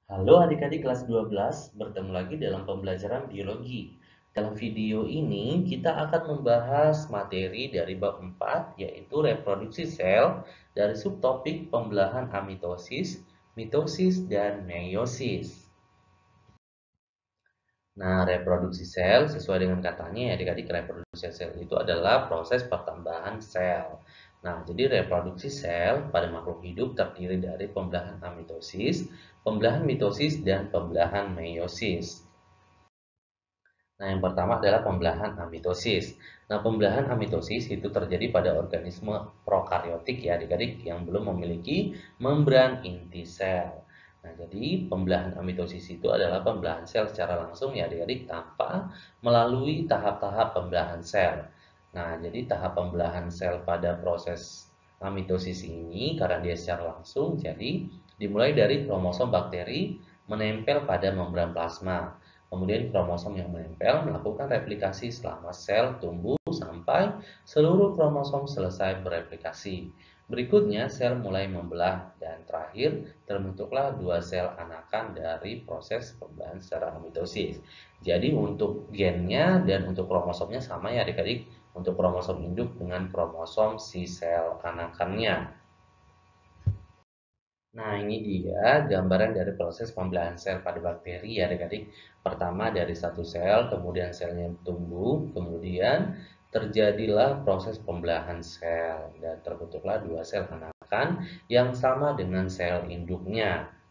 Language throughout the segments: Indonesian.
Halo adik-adik kelas 12, bertemu lagi dalam pembelajaran biologi. Dalam video ini, kita akan membahas materi dari bab 4, yaitu reproduksi sel dari subtopik pembelahan amitosis, mitosis, dan meiosis. Nah, reproduksi sel sesuai dengan katanya ya adik-adik, reproduksi sel itu adalah proses pertambahan sel. Nah, jadi reproduksi sel pada makhluk hidup terdiri dari pembelahan amitosis, pembelahan mitosis, dan pembelahan meiosis. Nah, yang pertama adalah pembelahan amitosis. Nah, pembelahan amitosis itu terjadi pada organisme prokaryotik ya adik-adik yang belum memiliki membran inti sel. Nah, jadi pembelahan amitosis itu adalah pembelahan sel secara langsung ya adik-adik tanpa melalui tahap-tahap pembelahan sel. Nah, jadi tahap pembelahan sel pada proses amitosis ini karena dia secara langsung, jadi dimulai dari kromosom bakteri menempel pada membran plasma. Kemudian kromosom yang menempel melakukan replikasi selama sel tumbuh sampai seluruh kromosom selesai bereplikasi. Berikutnya sel mulai membelah dan terakhir terbentuklah dua sel anakan dari proses pembelahan secara mitosis. Jadi untuk gennya dan untuk kromosomnya sama ya adik-adik, untuk kromosom induk dengan kromosom si sel anakannya. Nah, ini dia gambaran dari proses pembelahan sel pada bakteri ya adik-adik. Pertama dari satu sel, kemudian selnya tumbuh, kemudian terjadilah proses pembelahan sel dan terbentuklah dua sel anakan yang sama dengan sel induknya.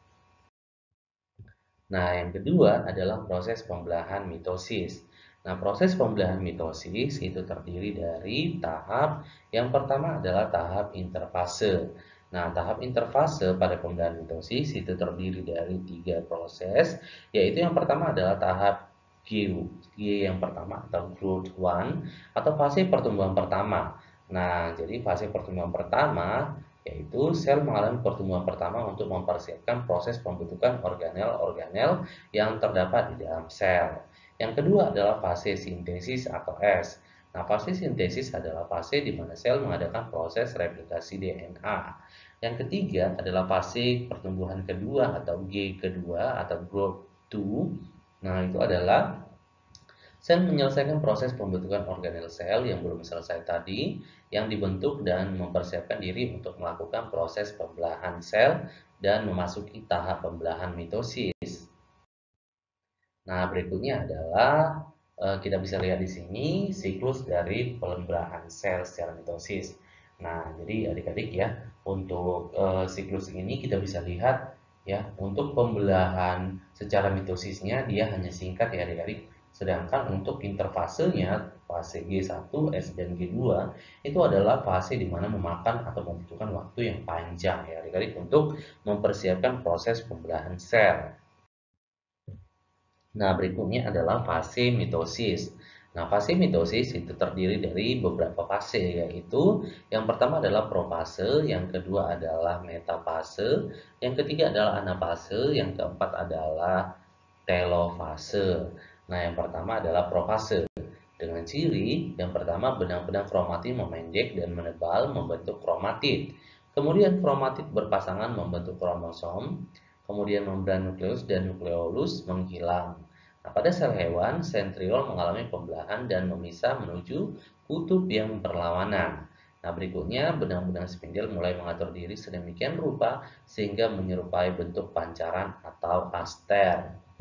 Nah, yang kedua adalah proses pembelahan mitosis. Nah, proses pembelahan mitosis itu terdiri dari tahap yang pertama adalah tahap interfase. Nah, tahap interfase pada pembelahan mitosis itu terdiri dari tiga proses, yaitu yang pertama adalah tahap G yang pertama atau growth one atau fase pertumbuhan pertama. Nah, jadi fase pertumbuhan pertama yaitu sel mengalami pertumbuhan pertama untuk mempersiapkan proses pembentukan organel-organel yang terdapat di dalam sel. Yang kedua adalah fase sintesis atau S. Nah, fase sintesis adalah fase di mana sel mengadakan proses replikasi DNA. Yang ketiga adalah fase pertumbuhan kedua atau G kedua atau growth 2. Nah, itu adalah sel menyelesaikan proses pembentukan organel sel yang belum selesai tadi, yang dibentuk dan mempersiapkan diri untuk melakukan proses pembelahan sel dan memasuki tahap pembelahan mitosis. Nah, berikutnya adalah kita bisa lihat di sini siklus dari pembelahan sel secara mitosis. Nah, jadi adik-adik ya, untuk siklus ini kita bisa lihat ya, untuk pembelahan secara mitosisnya dia hanya singkat ya adik-adik. Sedangkan untuk interfasenya, fase G1, S, dan G2 itu adalah fase di mana memakan atau membutuhkan waktu yang panjang ya adik-adik untuk mempersiapkan proses pembelahan sel. Nah, berikutnya adalah fase mitosis. Nah, fase mitosis itu terdiri dari beberapa fase, yaitu yang pertama adalah profase, yang kedua adalah metafase, yang ketiga adalah anafase, yang keempat adalah telofase. Nah, yang pertama adalah profase. Dengan ciri, yang pertama benang-benang kromatid memendek dan menebal membentuk kromatid. Kemudian kromatid berpasangan membentuk kromosom, kemudian membran nukleus dan nukleolus menghilang. Nah, pada sel hewan, sentriol mengalami pembelahan dan memisah menuju kutub yang berlawanan. Nah, berikutnya benang-benang spindel mulai mengatur diri sedemikian rupa sehingga menyerupai bentuk pancaran atau aster.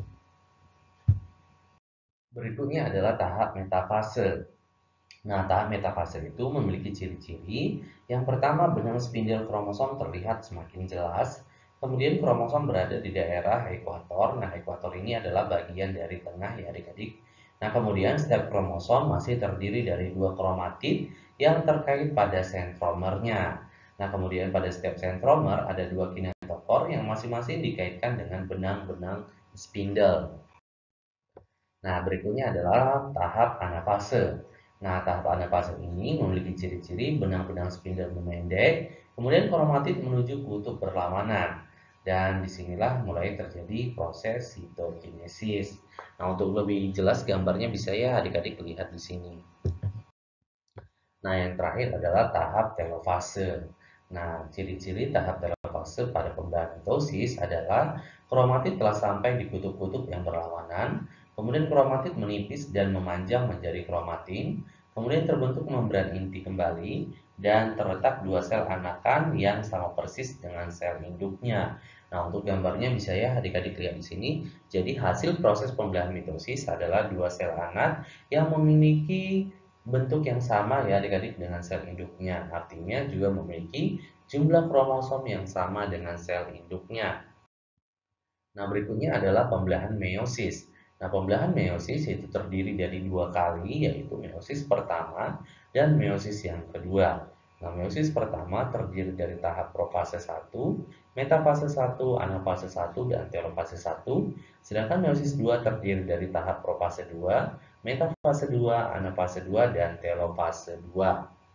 Berikutnya adalah tahap metafase. Nah, tahap metafase itu memiliki ciri-ciri. Yang pertama, benang spindel kromosom terlihat semakin jelas. Kemudian kromosom berada di daerah ekuator. Nah, ekuator ini adalah bagian dari tengah ya adik-adik. Nah, kemudian setiap kromosom masih terdiri dari dua kromatid yang terkait pada sentromernya. Nah, kemudian pada setiap sentromer ada dua kinetofor yang masing-masing dikaitkan dengan benang-benang spindel. Nah, berikutnya adalah tahap anafase. Nah, tahap anafase ini memiliki ciri-ciri benang-benang spindel memendek, kemudian kromatid menuju kutub berlawanan. Dan disinilah mulai terjadi proses sitokinesis. Nah, untuk lebih jelas gambarnya bisa ya adik-adik lihat di sini. Nah, yang terakhir adalah tahap telofase. Nah, ciri-ciri tahap telofase pada pembelahan mitosis adalah Kromatid telah sampai di kutub-kutub yang berlawanan, kemudian kromatid menipis dan memanjang menjadi kromatin, kemudian terbentuk membran inti kembali, dan terletak dua sel anakan yang sama persis dengan sel induknya. Nah, untuk gambarnya bisa ya adik-adik lihat di sini. Jadi hasil proses pembelahan mitosis adalah dua sel anak yang memiliki bentuk yang sama ya adik-adik dengan sel induknya. Artinya juga memiliki jumlah kromosom yang sama dengan sel induknya. Nah, berikutnya adalah pembelahan meiosis. Nah, pembelahan meiosis itu terdiri dari dua kali, yaitu meiosis pertama dan meiosis yang kedua. Nah, meiosis pertama terdiri dari tahap profase 1, metafase 1, anafase 1, dan telofase 1. Sedangkan meiosis 2 terdiri dari tahap profase 2, metafase 2, anafase 2, dan telofase 2.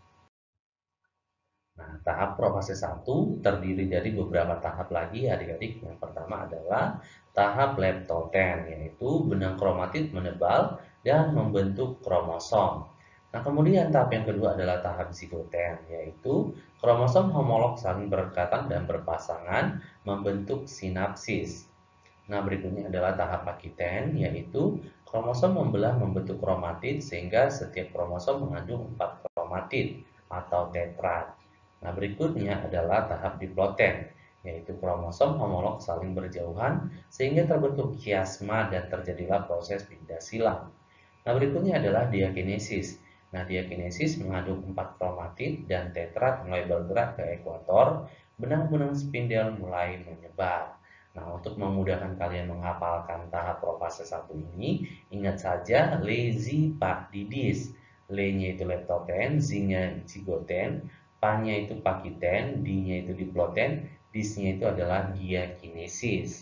Nah, tahap profase 1 terdiri dari beberapa tahap lagi adik-adik. Yang pertama adalah tahap leptoten, yaitu benang kromatid menebal dan membentuk kromosom. Nah, kemudian tahap yang kedua adalah tahap zigoten, yaitu kromosom homolog saling berdekatan dan berpasangan membentuk sinapsis. Nah, berikutnya adalah tahap akiten, yaitu kromosom membelah membentuk kromatid sehingga setiap kromosom mengandung 4 kromatid atau tetrad. Nah, berikutnya adalah tahap diploten, yaitu kromosom homolog saling berjauhan sehingga terbentuk kiasma dan terjadilah proses pindah silang. Nah, berikutnya adalah diakinesis. Nah, diakinesis mengandung 4 kromatid dan tetrad mulai bergerak ke ekuator, benang-benang spindel mulai menyebar. Nah, untuk memudahkan kalian menghafalkan tahap profase 1 ini, ingat saja Lezi Pak Didis. Le-nya itu leptoten, Z-nya zigoten, Pa-nya itu pakiten, D-nya itu diploten, Dis-nya itu adalah diakinesis.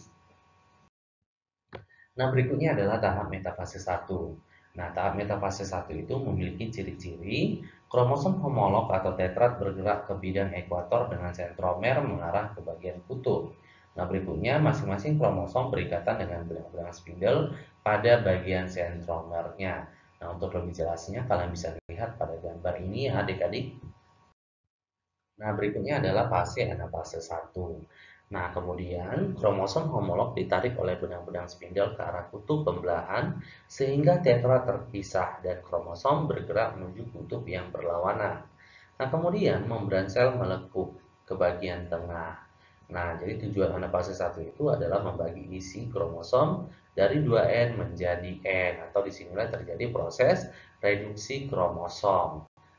Nah, berikutnya adalah tahap metafase 1. Nah, tahap metafase 1 itu memiliki ciri-ciri kromosom homolog atau tetrad bergerak ke bidang ekuator dengan sentromer mengarah ke bagian kutub. Nah, berikutnya masing-masing kromosom berikatan dengan benang-benang spindel pada bagian sentromernya. Nah, untuk lebih jelasnya kalian bisa lihat pada gambar ini ya adik-adik. Nah, berikutnya adalah fase anafase 1. Nah, kemudian kromosom homolog ditarik oleh benang-benang spindel ke arah kutub pembelahan sehingga tetra terpisah dan kromosom bergerak menuju kutub yang berlawanan. Nah, kemudian membran sel melekuk ke bagian tengah. Nah, jadi tujuan anafase 1 itu adalah membagi isi kromosom dari 2N menjadi N atau disinilah terjadi proses reduksi kromosom.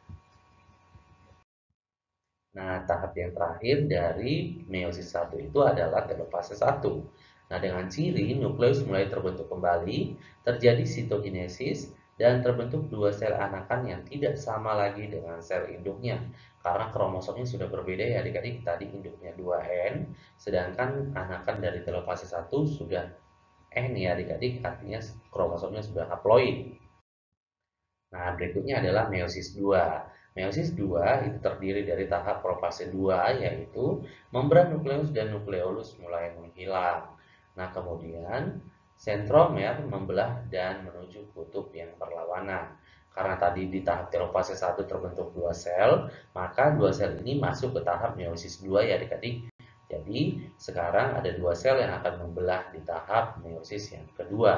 Nah, tahap yang terakhir dari meiosis 1 itu adalah telofase 1. Nah, dengan ciri nukleus mulai terbentuk kembali, terjadi sitokinesis, dan terbentuk dua sel anakan yang tidak sama lagi dengan sel induknya. Karena kromosomnya sudah berbeda ya adik-adik, tadi induknya 2N, sedangkan anakan dari telofase 1 sudah N ya adik-adik, artinya kromosomnya sudah haploid. Nah, berikutnya adalah meiosis 2. Meiosis 2 itu terdiri dari tahap profase 2 yaitu membran nukleus dan nukleolus mulai menghilang. Nah, kemudian sentromer membelah dan menuju kutub yang berlawanan. Karena tadi di tahap telofase 1 terbentuk dua sel, maka dua sel ini masuk ke tahap meiosis 2 ya adik-adik. Jadi, sekarang ada dua sel yang akan membelah di tahap meiosis yang kedua.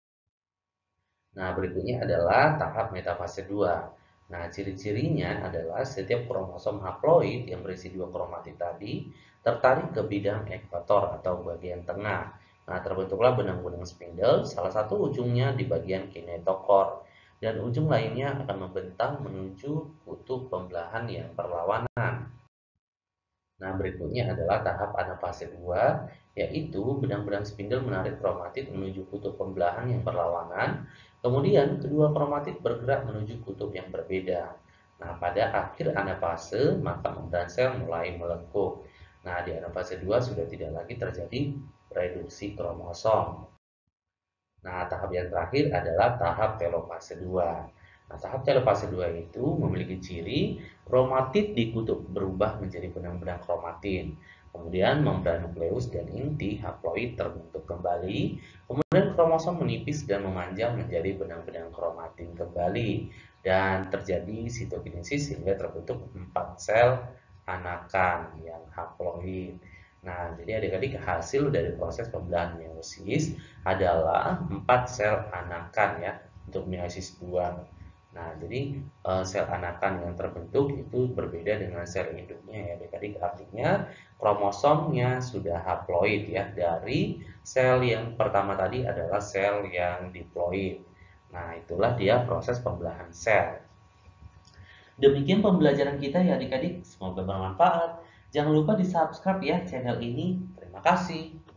Nah, berikutnya adalah tahap metafase 2. Nah, ciri-cirinya adalah setiap kromosom haploid yang berisi dua kromatid tadi tertarik ke bidang ekuator atau bagian tengah. Nah, terbentuklah benang-benang spindle, salah satu ujungnya di bagian kinetokor, dan ujung lainnya akan membentang menuju kutub pembelahan yang berlawanan. Nah, berikutnya adalah tahap anafase 2, yaitu benang-benang spindel menarik kromatid menuju kutub pembelahan yang berlawanan. Kemudian, kedua kromatid bergerak menuju kutub yang berbeda. Nah, pada akhir anafase, maka membran sel mulai melengkung. Nah, di anafase 2 sudah tidak lagi terjadi reduksi kromosom. Nah, tahap yang terakhir adalah tahap telofase 2. Nah, tahap telofase 2 itu memiliki ciri kromatid di kutub berubah menjadi benang-benang kromatin. Kemudian membran nukleus dan inti haploid terbentuk kembali. Kemudian kromosom menipis dan memanjang menjadi benang-benang kromatin kembali. Dan terjadi sitokinesis sehingga terbentuk 4 sel anakan yang haploid. Nah, jadi adik-adik hasil dari proses pembelahan meiosis adalah 4 sel anakan ya untuk meiosis 2. Nah, jadi sel anakan yang terbentuk itu berbeda dengan sel induknya ya adik-adik. Artinya kromosomnya sudah haploid ya dari sel yang pertama tadi adalah sel yang diploid. Nah, itulah dia proses pembelahan sel. Demikian pembelajaran kita ya adik-adik, semoga bermanfaat. Jangan lupa di subscribe ya channel ini. Terima kasih.